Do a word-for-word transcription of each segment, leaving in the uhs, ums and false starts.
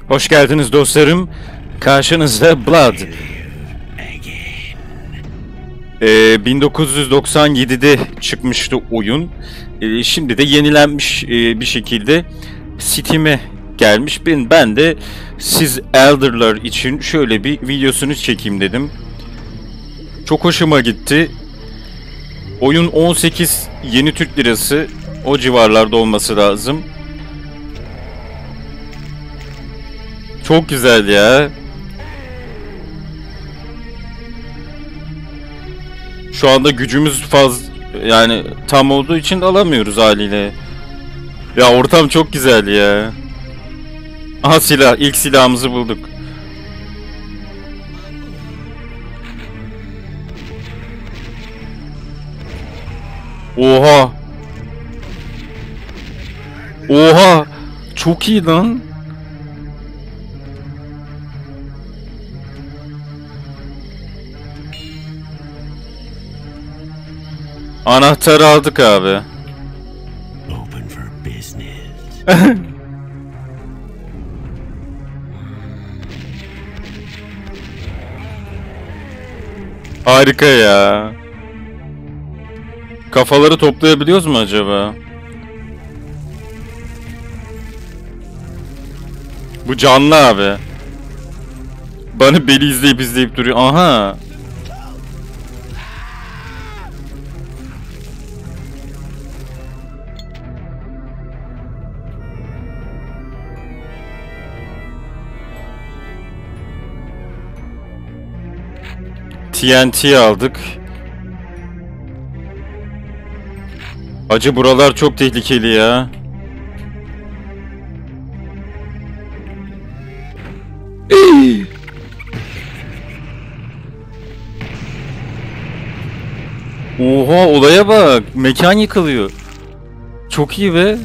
Hoş geldiniz dostlarım. Karşınızda Blood. Ee, bin dokuz yüz doksan yedi'de çıkmıştı oyun. Ee, şimdi de yenilenmiş e, bir şekilde Steam'e gelmiş. Ben, ben de siz Elder'lar için şöyle bir videosunu çekeyim dedim. Çok hoşuma gitti. Oyun on sekiz yeni Türk lirası, o civarlarda olması lazım. Çok güzel ya. Şu anda gücümüz faz yani tam olduğu için alamıyoruz haliyle. Ya ortam çok güzel ya. Aha silah, ilk silahımızı bulduk. Oha. Oha. Çok iyi lan. Anahtarı aldık abi. Open for business. Harika ya. Kafaları toplayabiliyoruz mu acaba? Bu canlı abi. Bana beni izleyip izleyip duruyor. Aha. T N T aldık. Acı buralar çok tehlikeli ya. Oha, olaya bak. Mekan yıkılıyor. Çok iyi be.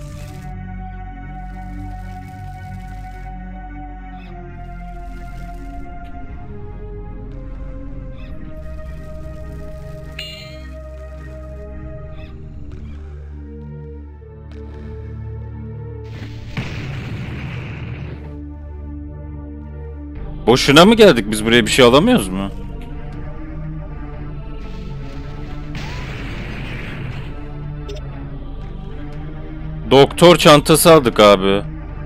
Boşuna mı geldik biz buraya, bir şey alamıyoruz mu? Doktor çantası aldık abi.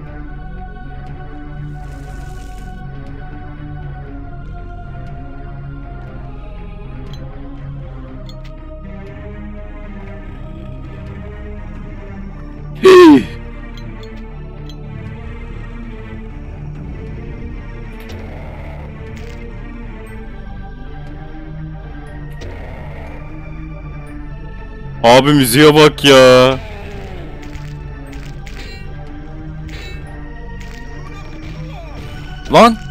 Abi müziğe bak ya. Lan.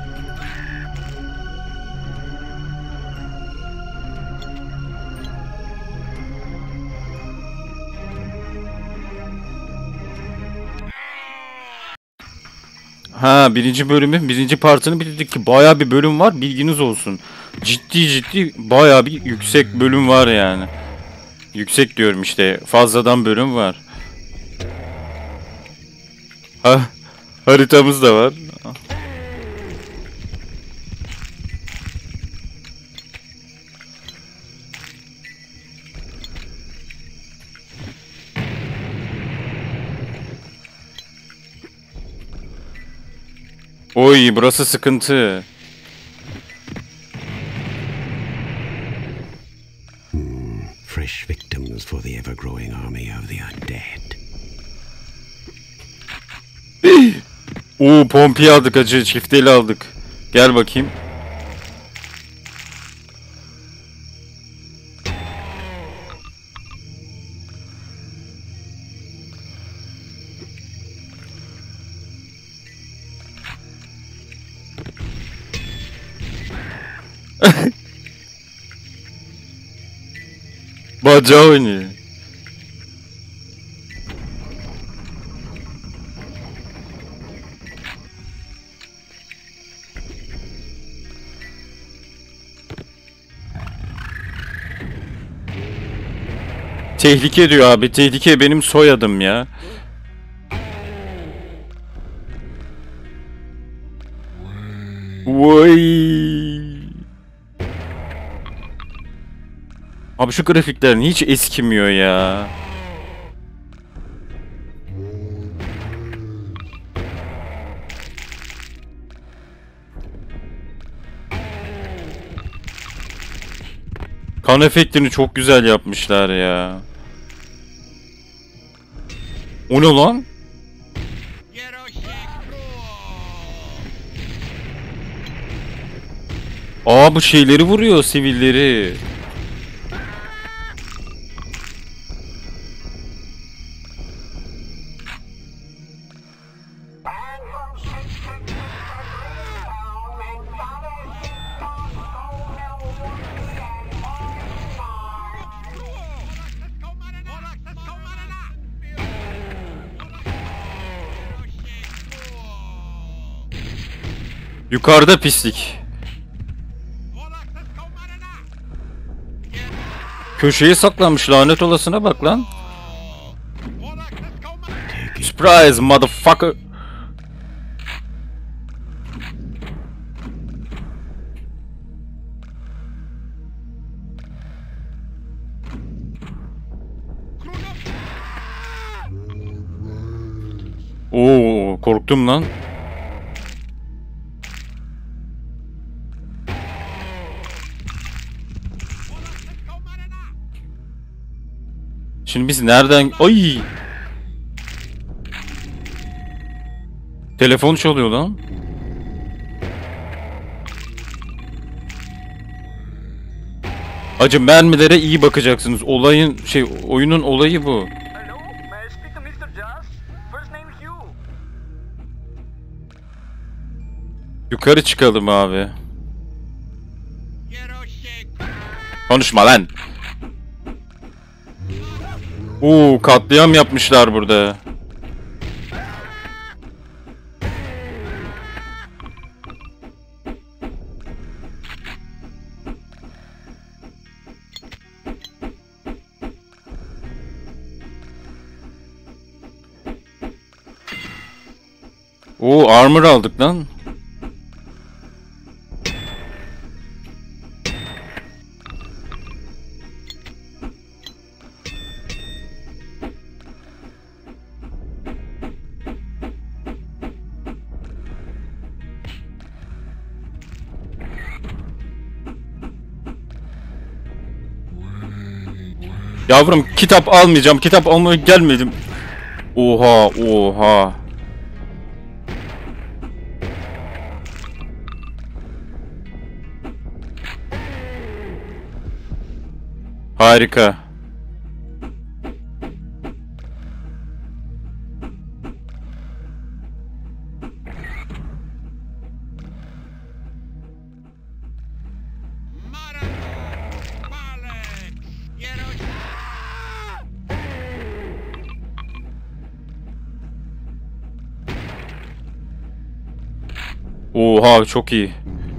Ha, birinci bölümün birinci partını bitirdik ki bayağı bir bölüm var, bilginiz olsun. Ciddi ciddi bayağı bir yüksek bölüm var yani. Yüksek diyorum işte, fazladan bölüm var. Ha, haritamız da var. Oy, burası sıkıntı. Hmm, fresh victims for the ever-growing army of the undead. Oo, pompi aldık acı, çifteli aldık. Gel bakayım. Bacağı oynuyor. Tehlike diyor abi. Tehlike benim soyadım ya. Vay. Abi şu grafikler hiç eskimiyor ya. Kan efektini çok güzel yapmışlar ya. O ne lan? Aa, bu şeyleri vuruyor, sivilleri. Yukarıda pislik. Köşeye saklanmış, lanet olasına bak lan. Surprise motherfucker. Oo, korktum lan. Şimdi biz nereden... Ay! Telefon çalıyor lan. Acı, mermilere iyi bakacaksınız. Olayın şey, oyunun olayı bu. Yukarı çıkalım abi. Konuşma lan. Oo, katliam yapmışlar burada. Oo, armor aldık lan. Yavrum, kitap almayacağım. Kitap almaya gelmedim. Oha, oha. Harika. Oha, çok iyi.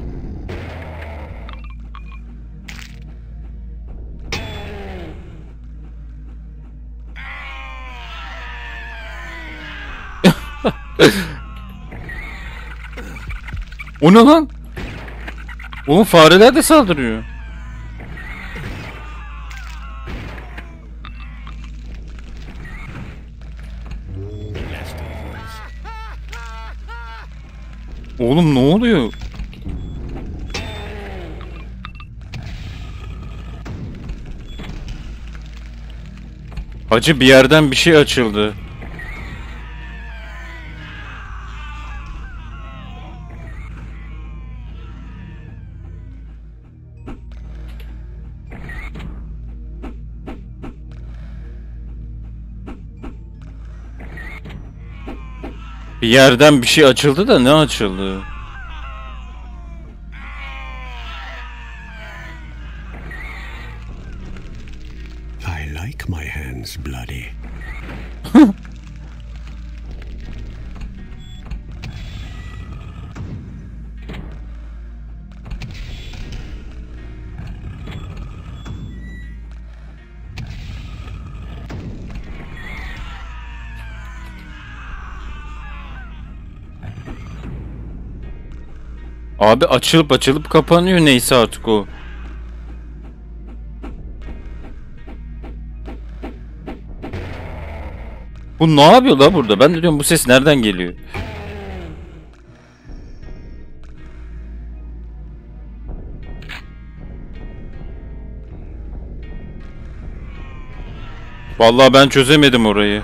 O ne lan? Oğlum, fareler de saldırıyor. Oğlum, ne oluyor? Hacı, bir yerden bir şey açıldı. Bir yerden bir şey açıldı da ne açıldı? I like my hands bloody. Abi açılıp açılıp kapanıyor, neyse artık o. Bu ne yapıyor la burada? Ben de diyorum bu ses nereden geliyor? Vallahi ben çözemedim orayı.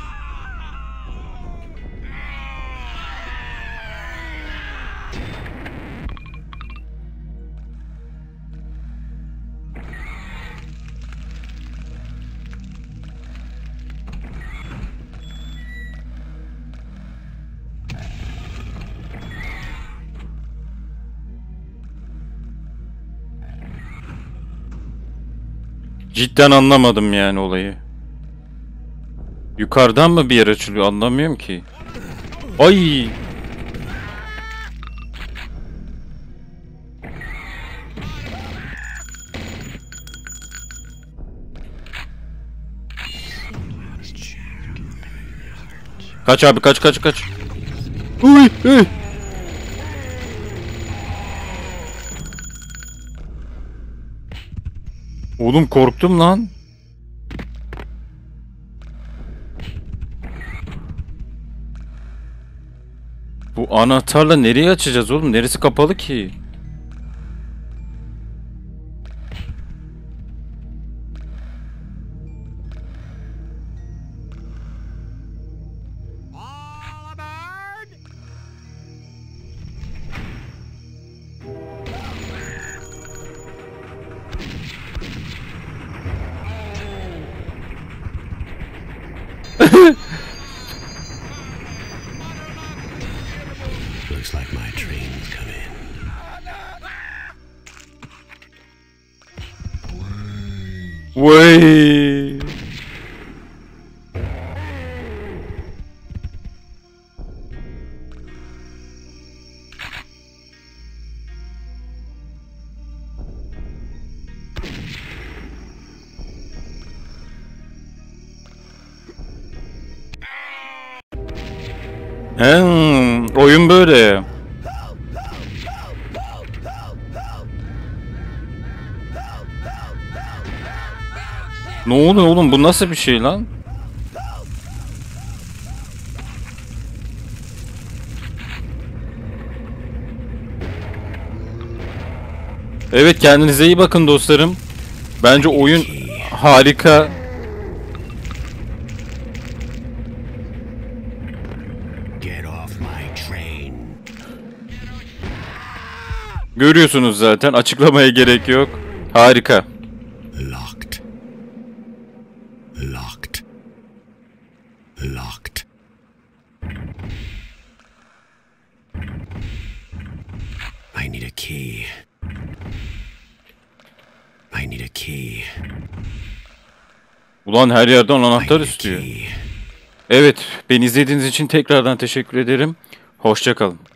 Cidden anlamadım yani olayı. Yukarıdan mı bir yer açılıyor anlamıyorum ki. Ay! Kaç abi, kaç kaç kaç. Uy, uy. Oğlum korktum lan. Bu anahtarla nereye açacağız oğlum? Neresi kapalı ki? Looks like my train's come in. Vay. Hmm, oyun böyle. Ne oluyor oğlum? Bu nasıl bir şey lan? Evet, kendinize iyi bakın dostlarım. Bence oyun harika. Get off my train. Görüyorsunuz zaten. Açıklamaya gerek yok. Harika. Locked. Locked. Locked. I need a key. I need a key. Ulan her yerden I anahtar need a istiyor. key. Evet, beni izlediğiniz için tekrardan teşekkür ederim. Hoşça kalın.